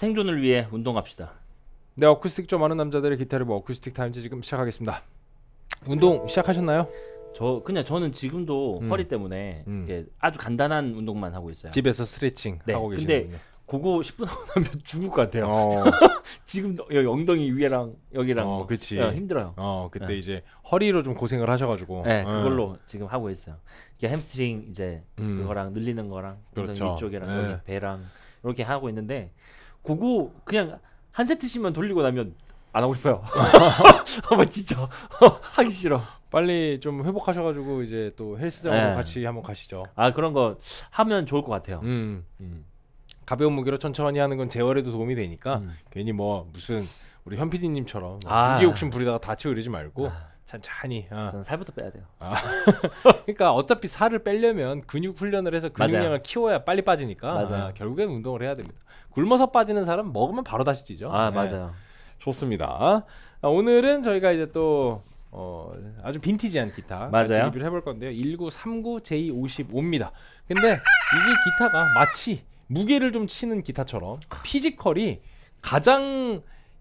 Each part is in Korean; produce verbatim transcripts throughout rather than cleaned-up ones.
생존을 위해 운동합시다. 네, 어쿠스틱 좀 아는 남자들의 기타를 뭐 어쿠스틱 타임즈 지금 시작하겠습니다. 운동 시작하셨나요? 저 그냥 저는 지금도 음. 허리 때문에 음. 이게 아주 간단한 운동만 하고 있어요. 집에서 스트레칭 네, 하고 근데 계시는군요. 그거 십 분 하고 나면 죽을 것 같아요. 어, 지금 여기 엉덩이 위에랑 여기랑 어, 뭐, 그치. 예, 힘들어요. 어, 그때 네. 이제 허리로 좀 고생을 하셔가지고. 네, 어. 그걸로 지금 하고 있어요. 이게 햄스트링 이제 음. 그거랑 늘리는 거랑 엉덩이 그렇죠. 위쪽이랑 네. 여기 배랑 이렇게 하고 있는데 그거 그냥 한 세트씩만 돌리고 나면 안 하고 싶어요. 뭐 진짜 하기 싫어. 빨리 좀 회복하셔가지고 이제 또 헬스장으로 네. 같이 한번 가시죠. 아 그런 거 하면 좋을 것 같아요. 음. 음. 가벼운 무게로 천천히 하는 건 재활에도 도움이 되니까 음. 괜히 뭐 무슨 우리 현 피디님처럼 뭐 아. 무게 욕심 부리다가 다치고 이러지 말고 아. 천천히. 어. 저는 살부터 빼야 돼요. 그러니까 어차피 살을 빼려면 근육 훈련을 해서 근육량을 맞아요. 키워야 빨리 빠지니까 맞아요. 아, 결국엔 운동을 해야 됩니다. 굶어서 빠지는 사람 먹으면 바로 다시 찌죠. 아 네. 맞아요. 좋습니다. 아, 오늘은 저희가 이제 또 어, 아주 빈티지한 기타 같이 맞아요. 리뷰를 해볼 건데요. 천구백삼십구 제이 오십오입니다. 근데 이게 기타가 마치 무게를 좀 치는 기타처럼 피지컬이 가장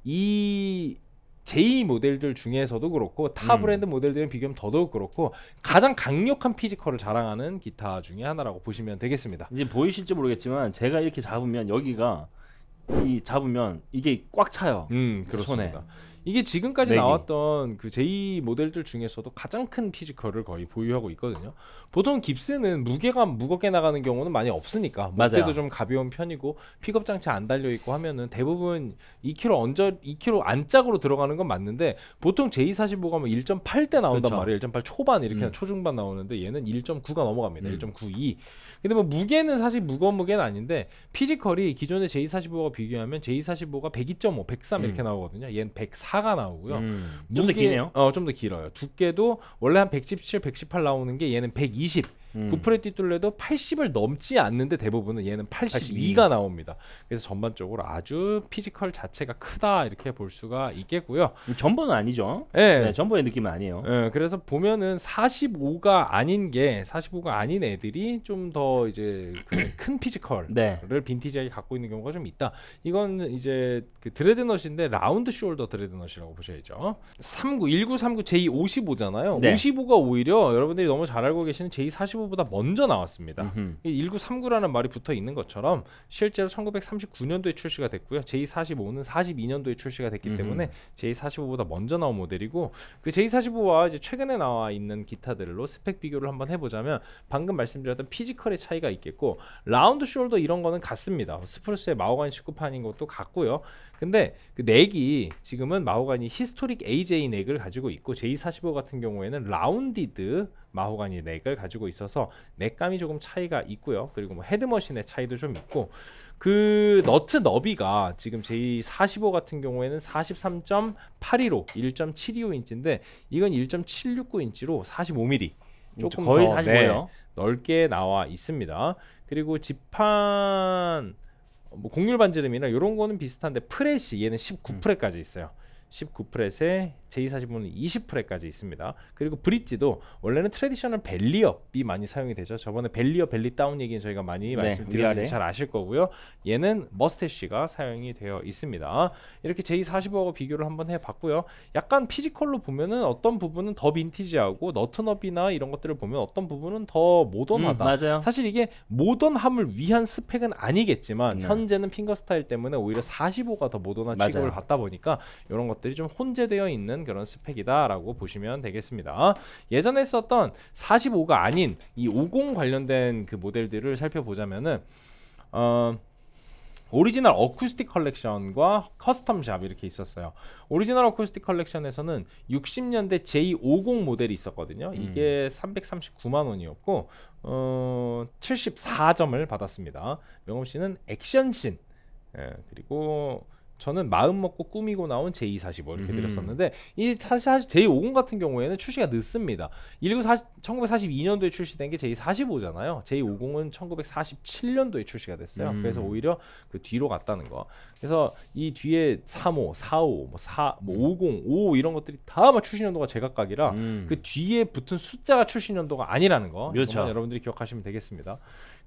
이 제이 모델들 중에서도 그렇고 타 음. 브랜드 모델들은 비교하면 더더욱 그렇고 가장 강력한 피지컬을 자랑하는 기타 중에 하나라고 보시면 되겠습니다. 이제 보이실지 모르겠지만 제가 이렇게 잡으면 여기가 이 잡으면 이게 꽉 차요. 음, 손에. 그렇습니다. 이게 지금까지 내기. 나왔던 그 제이 모델들 중에서도 가장 큰 피지컬을 거의 보유하고 있거든요. 보통 깁스는 무게가 무겁게 나가는 경우는 많이 없으니까 무게도 맞아요. 좀 가벼운 편이고 픽업 장치 안 달려 있고 하면은 대부분 이 킬로그램 언저 이 킬로그램 안짝으로 들어가는 건 맞는데 보통 제이 사십오가 뭐 일 점 팔 대 나온단 그렇죠. 말이에요. 일 점 팔 초반 이렇게 음. 초중반 나오는데 얘는 일 점 구가 넘어갑니다. 음. 일 점 구이. 근데 뭐 무게는 사실 무거운 무게는 아닌데 피지컬이 기존의 제이 사십오와 비교하면 제이 사십오가 백이 점 오, 백삼 음. 이렇게 나오거든요. 얘는 백사가 나오고요. 음. 좀 더 무게- 기네요. 어, 좀 더 길어요. 두께도 원래 한 백십칠, 백십팔 나오는 게 얘는 백이십. 음. 구 프렛 뒷둘레도 팔십을 넘지 않는데 대부분은 얘는 팔십이가 나옵니다. 그래서 전반적으로 아주 피지컬 자체가 크다 이렇게 볼 수가 있겠고요. 전보는 아니죠. 예. 네, 전보의 느낌은 아니에요. 예, 그래서 보면은 사십오가 아닌 게 사십오가 아닌 애들이 좀 더 이제 그 큰 피지컬 네. 를 빈티지하게 갖고 있는 경우가 좀 있다. 이건 이제 그 드레드넛인데 라운드 숄더 드레드넛이라고 보셔야죠. 삼십구, 천구백삼십구 제이 오십오잖아요. 네. 오십오가 오히려 여러분들이 너무 잘 알고 계시는 제이 사십오보다 먼저 나왔습니다. 음흠. 이 천구백삼십구라는 말이 붙어 있는 것처럼 실제로 천구백삼십구 년도에 출시가 됐고요. 제이 사십오는 사십이 년도에 출시가 됐기 음흠. 때문에 제이 사십오보다 먼저 나온 모델이고 그 제이 사십오와 이제 최근에 나와 있는 기타들로 스펙 비교를 한번 해보자면 방금 말씀드렸던 피지컬의 차이가 있겠고 라운드 숄더 이런 거는 같습니다. 스프루스의 마호가니 십구판인 것도 같고요. 근데 그 넥이 지금은 마호가니 히스토릭 에이제이 넥을 가지고 있고 제이 사십오 같은 경우에는 라운디드 마호가니 넥을 가지고 있어서 넥감이 조금 차이가 있고요. 그리고 뭐 헤드머신의 차이도 좀 있고 그 너트 너비가 지금 제이 사십오 같은 경우에는 사십삼 점 팔일오, 일 점 칠이오 인치인데 이건 일 점 칠육구 인치로 사십오 밀리미터 조금 거의 더 사십오예요. 네, 넓게 나와 있습니다. 그리고 지판 뭐 곡률 반지름이나 이런 거는 비슷한데 프렛이 얘는 십구 프렛까지 있어요. 십구 프렛에 제이 사십오는 이십 프렛까지 있습니다. 그리고 브릿지도 원래는 트래디셔널 벨리업이 많이 사용이 되죠. 저번에 벨리업 벨리 다운 얘기는 저희가 많이 네, 말씀드렸는데 위아래. 잘 아실 거고요. 얘는 머스태쉬가 사용이 되어 있습니다. 이렇게 제이 사십오하고 비교를 한번 해봤고요. 약간 피지컬로 보면은 어떤 부분은 더 빈티지하고 너트너비나 이런 것들을 보면 어떤 부분은 더 모던하다. 음, 맞아요. 사실 이게 모던함을 위한 스펙은 아니겠지만 네. 현재는 핑거 스타일 때문에 오히려 사십오가 더 모던한 맞아요. 취급을 받다 보니까 이런 것들이 좀 혼재되어 있는 그런 스펙이다라고 보시면 되겠습니다. 예전에 썼던 사십오가 아닌 이 오십 관련된 그 모델들을 살펴보자면은 어 오리지널 어쿠스틱 컬렉션과 커스텀샵 이렇게 있었어요. 오리지널 어쿠스틱 컬렉션에서는 육십 년대 제이 오십 모델이 있었거든요. 이게 삼백삼십구만 원이었고 어, 칠십사 점을 받았습니다. 명엄 씨는 액션씬 예, 그리고 저는 마음 먹고 꾸미고 나온 제이 사십오 이렇게 음흠. 드렸었는데 이 사실 제이 오십 같은 경우에는 출시가 늦습니다. 천구백사십이 년도에 출시된 게 제이 사십오잖아요. 제이 오십은 천구백사십칠 년도에 출시가 됐어요. 음. 그래서 오히려 그 뒤로 갔다는 거. 그래서 이 뒤에 삼십오, 사십오, 뭐 사, 뭐 오십, 오십오 이런 것들이 다 아마 출시 연도가 제각각이라 음. 그 뒤에 붙은 숫자가 출시 연도가 아니라는 거. 그렇죠. 이것만 여러분들이 기억하시면 되겠습니다.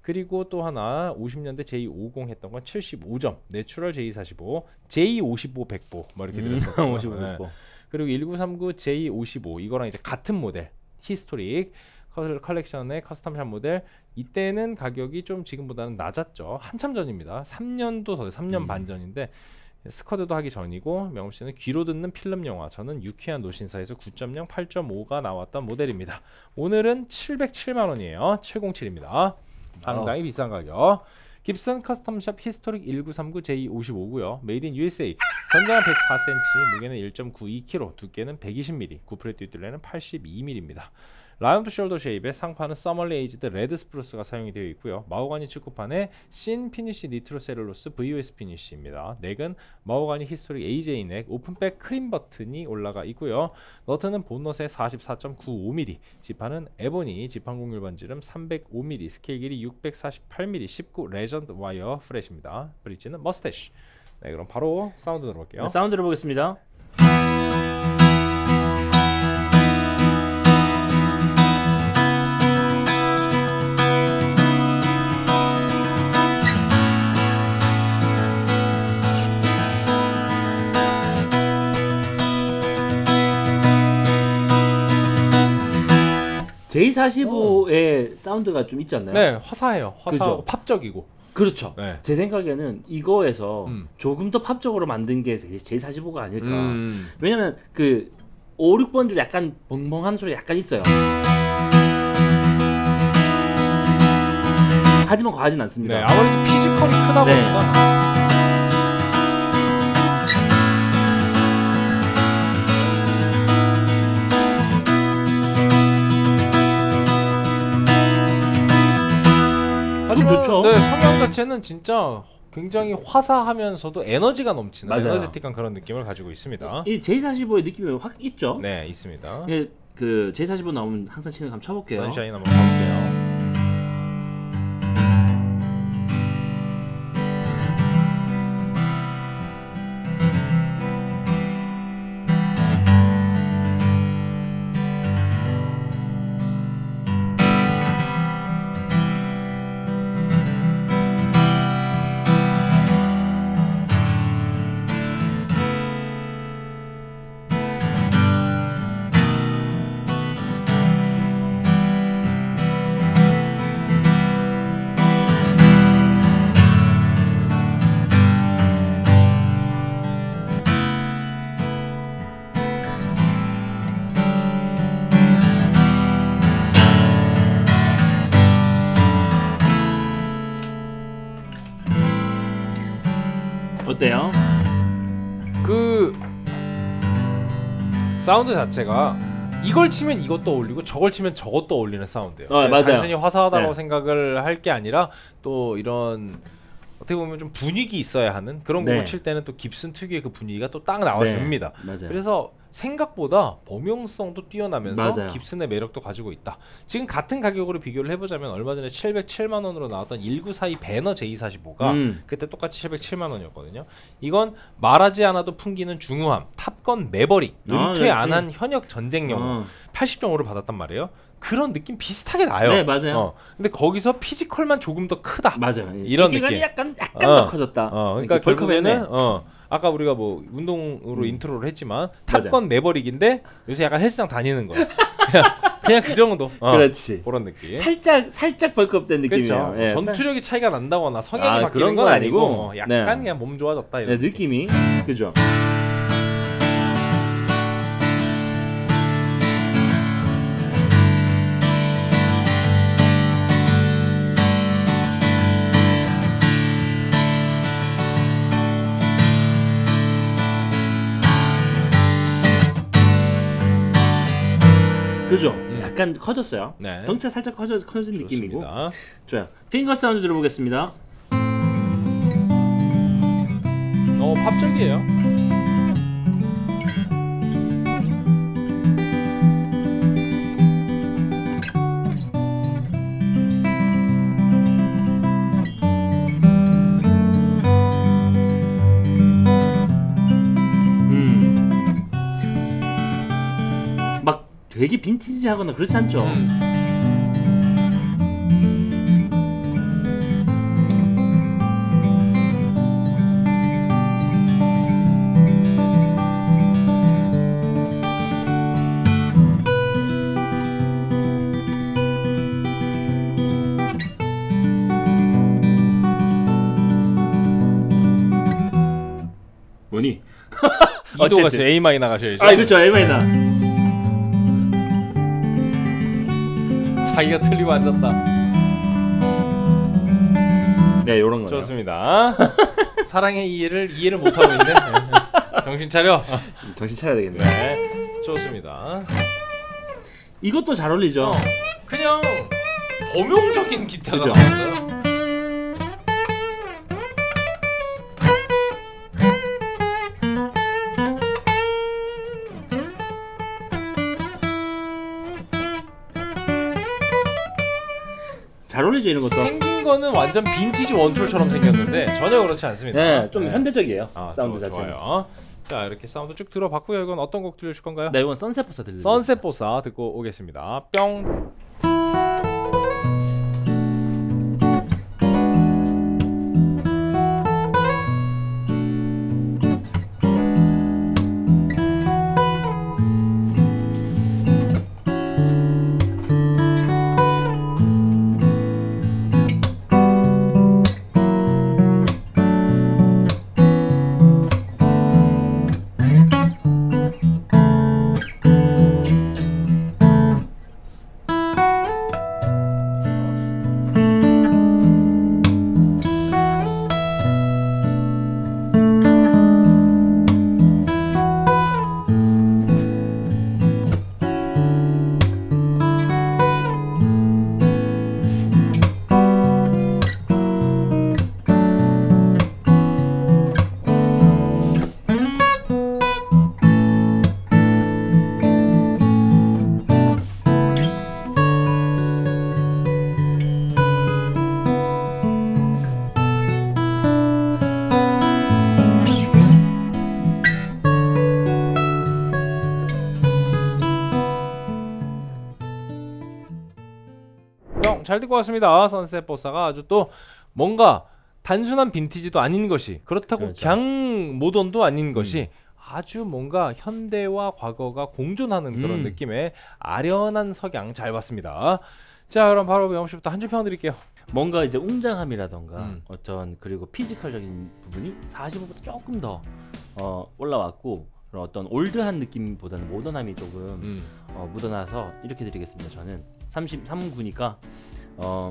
그리고 또 하나 오십 년대 제이 오십 했던 건 칠십오 점, 내추럴 제이 사십오, 제이 오십오 백보 뭐 이렇게 음, 들었어요. 오십오 백보. 그리고 천구백삼십구 제이 오십오 이거랑 이제 같은 모델 히스토릭 컬렉션의 커스텀샵 모델. 이때는 가격이 좀 지금보다는 낮았죠. 한참 전입니다. 삼 년도 더 삼 년 음. 반 전인데 스쿼드도 하기 전이고 명훈 씨는 귀로 듣는 필름 영화, 저는 유쾌한 노신사에서 구 점 영, 팔 점 오가 나왔던 모델입니다. 오늘은 칠백칠만 원이에요. 칠백칠입니다. 상당히 어. 비싼 가격. 깁슨 커스텀샵 히스토릭 천구백삼십구 제이 오십오고요. 메이드 인 유에스에이. 전장은 백사 센티미터, 무게는 일 점 구이 킬로그램, 두께는 백이십 밀리미터, 구프렛 뒷둘레는 팔십이 밀리미터입니다. 라운드 숄더 쉐입의 상판은 서멀리 에이지드 레드 스프루스가 사용이 되어 있고요. 마호가니 축구판에 신 피니쉬 니트로 셀룰로스 브이오에스 피니쉬입니다. 넥은 마호가니 히스토릭 에이제이 넥, 오픈백 크림 버튼이 올라가 있고요. 너트는 본넛에 사십사 점 구오 밀리미터, 지판은 에보니, 지판 공률 반지름 삼백오 밀리미터, 스케일 길이 육백사십팔 밀리미터, 십구 레전드 와이어 프렛입니다. 브릿지는 머스태쉬. 네, 그럼 바로 사운드 들어볼게요. 네, 사운드 들어보겠습니다. 제이 사십오의 어. 사운드가 좀 있지 않나요? 네, 화사해요. 화사하고 그죠? 팝적이고. 그렇죠. 네. 제 생각에는 이거에서 음. 조금 더 팝적으로 만든 게 제이 사십오가 아닐까. 음. 왜냐면 그 오, 육 번 줄 약간 벙벙한 소리 약간 있어요. 하지만 과하진 않습니다. 네, 아무래도 피지컬이 크다 네. 보니까. 하지만 좋죠. 네, 성향 자체는 진짜 굉장히 화사하면서도 에너지가 넘치는 맞아요. 에너제틱한 그런 느낌을 가지고 있습니다. 이 제이 사십오의 느낌이 확 있죠. 네, 있습니다. 예, 그 제이 사십오 나오면 항상 치는 거 한번 쳐볼게요. 선샤인 한번 가볼게요. 어때요? 그 사운드 자체가 이걸 치면 이것도 어울리고 저걸 치면 저것도 어울리는 사운드예요. 어, 맞아요. 단순히 화사하다고 네. 생각을 할 게 아니라 또 이런 어떻게 보면 좀 분위기 있어야 하는 그런 네. 곡을 칠 때는 또 깁슨 특유의 그 분위기가 또 딱 나와줍니다. 네, 맞아요. 그래서 생각보다 범용성도 뛰어나면서 맞아요. 깁슨의 매력도 가지고 있다. 지금 같은 가격으로 비교를 해보자면 얼마 전에 칠백칠만 원으로 나왔던 천구백사십이 배너 제이 사십오가 음. 그때 똑같이 칠백칠만 원이었거든요. 이건 말하지 않아도 풍기는 중후함, 탑건 매버릭, 아, 은퇴 그렇지. 안 한 현역 전쟁 영화 어. 팔십 점 오를 받았단 말이에요. 그런 느낌 비슷하게 나요. 네, 맞아요. 어. 근데 거기서 피지컬만 조금 더 크다. 맞아요. 이런 세계관이 느낌. 약간 약간 어. 더 커졌다. 어, 그러니까 벌크맨네. 결국에는 어, 아까 우리가 뭐 운동으로 음. 인트로를 했지만 맞아요. 탑건 매버릭인데 요새 약간 헬스장 다니는 거야. 그냥, 그냥 그 정도. 어, 그렇지. 그런 느낌. 살짝 살짝 벌크업된 느낌이에요. 그렇죠. 예. 전투력이 차이가 난다거나 성향이 아, 바뀌는 그런 건 건 아니고 아니고. 어, 약간 네. 그냥 몸 좋아졌다 네, 이런 느낌. 느낌이 그죠. 그죠? 음. 약간 커졌어요. 네. 덩치가 살짝 커져, 커진 느낌이고. 좋습니다. 좋아요. 핑거 사운드 들어보겠습니다. 어, 팝적이에요. 음. 막 되게 빈티지하거나 그렇지 않죠? 음. 뭐니? 이도 같이 A 마이너 가셔야죠. 아 그렇죠 A 마이너. 자기가 틀리고 앉았다. 네 요런 거. 좋습니다. 사랑의 이해를 이해를 못 하고 있네. 정신 차려. 정신 차려야 되겠네. 네, 좋습니다. 이것도 잘 어울리죠. 어, 그냥 범용적인 기타가 그죠? 나왔어요. 잘 어울리죠 이런 것도. 생긴 거는 완전 빈티지 원툴처럼 생겼는데 전혀 그렇지 않습니다. 네, 좀 네. 현대적이에요. 아, 사운드 좋- 자체는. 좋아요. 자 이렇게 사운드 쭉 들어봤고요. 이건 어떤 곡 들려주실 건가요? 네, 이건 선셋 보사 들려. 선셋 보사 듣고 오겠습니다. 뿅. 잘 듣고 왔습니다. 선셋 보사가 아주 또 뭔가 단순한 빈티지도 아닌 것이 그렇다고 그렇죠. 그냥 모던도 아닌 음. 것이 아주 뭔가 현대와 과거가 공존하는 그런 음. 느낌의 아련한 석양 잘 봤습니다. 자 그럼 바로 명호 씨부터 한 줄 평 드릴게요. 뭔가 이제 웅장함이라던가 음. 어떤 그리고 피지컬적인 부분이 사십오보다 조금 더 어, 올라왔고 그런 어떤 올드한 느낌보다는 모던함이 조금 음. 어, 묻어나서 이렇게 드리겠습니다. 저는 삼십삼 구니까 어,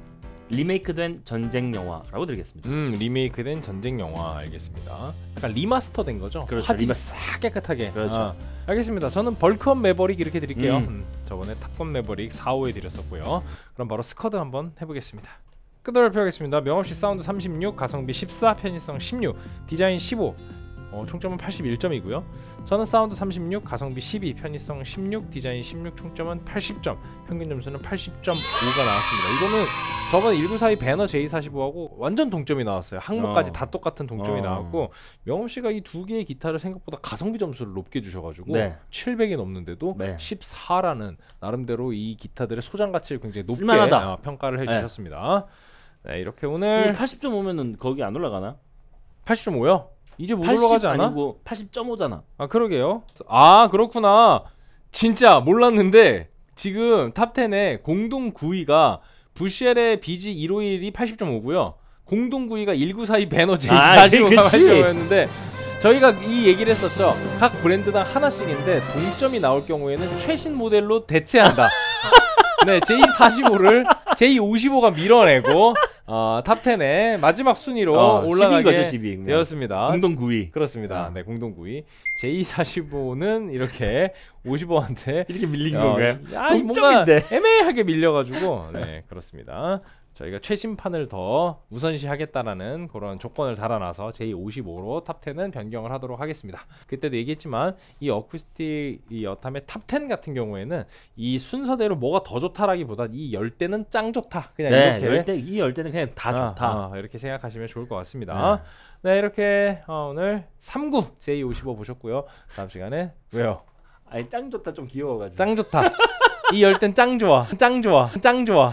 리메이크된 전쟁 영화라고 드리겠습니다. 음 리메이크된 전쟁 영화 알겠습니다. 약간 리마스터된 거죠? 그렇죠, 화질이 리마스터. 싹 깨끗하게. 그렇죠. 아, 알겠습니다. 저는 벌크업 매버릭 이렇게 드릴게요. 음. 음, 저번에 탑건 매버릭 사, 오에 드렸었고요. 그럼 바로 스쿼드 한번 해보겠습니다. 끄덕여펴겠습니다. 명없이 사운드 삼십육, 가성비 십사, 편의성 십육, 디자인 십오. 어, 총점은 팔십일 점이고요. 저는 사운드 삼십육, 가성비 십이, 편의성 십육, 디자인 십육, 총점은 팔십 점, 평균 점수는 팔십 점 오가 나왔습니다. 이거는 저번 천구백사십이 배너 제이 사십오하고 완전 동점이 나왔어요. 항목까지 어. 다 똑같은 동점이 어. 나왔고 명호 씨가 이 두 개의 기타를 생각보다 가성비 점수를 높게 주셔가지고 네. 칠백이 넘는데도 네. 십사라는 나름대로 이 기타들의 소장 가치를 굉장히 높게 쓸만하다. 어, 평가를 해주셨습니다. 네, 이렇게 오늘 팔십 점 오면은 거기 안 올라가나? 팔십 점 오요? 이제 못 팔십 올라가지 않아? 아니고 팔십 점 오잖아. 아 그러게요. 아 그렇구나. 진짜 몰랐는데 지금 탑텐에 공동 구 위가 부쉘의 비지 일오일이 팔십 점 오고요. 공동 구 위가 천구백사십이 배너 제이 사십오가 아, 팔십 점이었는데 저희가 이 얘기를 했었죠. 각 브랜드당 하나씩인데 동점이 나올 경우에는 최신 모델로 대체한다. 네, 제이 사십오를 제이 오십오가 밀어내고 어, 탑텐에 마지막 순위로 어, 올라가게 십인 거죠, 십이. 되었습니다. 공동 구 위. 그렇습니다. 어. 네, 공동 구 위. 제이 사십오는 이렇게 오십오한테 이렇게 밀린 어, 건가요? 야, 뭔가 동점인데. 애매하게 밀려가지고 네 그렇습니다. 저희가 최신판을 더 우선시하겠다라는 그런 조건을 달아놔서 제이 오십오로 탑텐은 변경을 하도록 하겠습니다. 그때도 얘기했지만 이 어쿠스틱 이 여탐의 탑텐 같은 경우에는 이 순서대로 뭐가 더 좋다라기보다 이 열대는 짱 좋다. 그냥 네, 이렇게 열대 이 열대는 그냥 다 아, 좋다. 아, 이렇게 생각하시면 좋을 것 같습니다. 네, 이렇게 어, 오늘 삼 구 제이 오십오 보셨고요. 다음 시간에 왜요? 아니 짱 좋다 좀 귀여워가지고. 짱 좋다. 이 열대는 짱 좋아. 짱 좋아. 짱 좋아.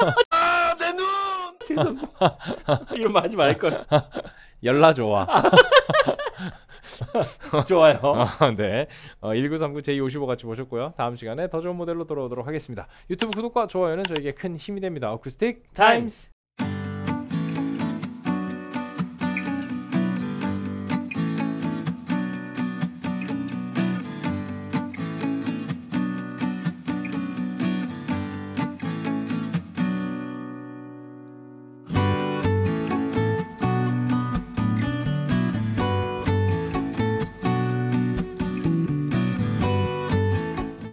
재수없어. 이런 말 하지 말 걸. 열나 좋아. 좋아요. 어, 네. 어, 천구백삼십구 제이 오십오 같이 보셨고요. 다음 시간에 더 좋은 모델로 돌아오도록 하겠습니다. 유튜브 구독과 좋아요는 저에게 큰 힘이 됩니다. 어쿠스틱 타임스.